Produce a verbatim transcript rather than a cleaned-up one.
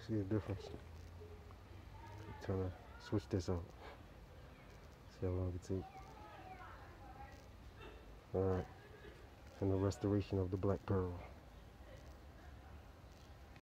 see a difference. Trying to switch this out. See how long it takes. Alright. And the restoration of the black pearl.